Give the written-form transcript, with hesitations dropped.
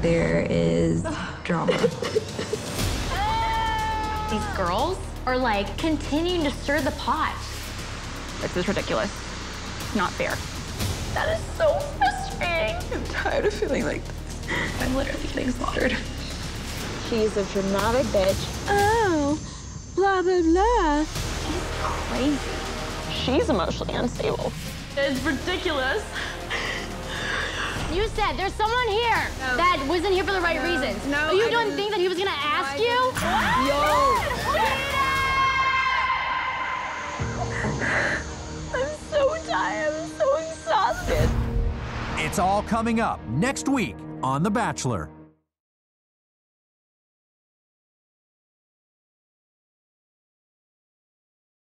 there is drama. These girls are like continuing to stir the pot. This is ridiculous. Not fair. That is so frustrating. I'm tired of feeling like this. I'm literally getting slaughtered. She's a dramatic bitch. Oh, blah, blah, blah. Crazy. She's emotionally unstable. It's ridiculous. You said there's someone here that wasn't here for the right reasons. No, You don't think that he was gonna ask you? I'm so tired. I'm so exhausted. It's all coming up next week on The Bachelor.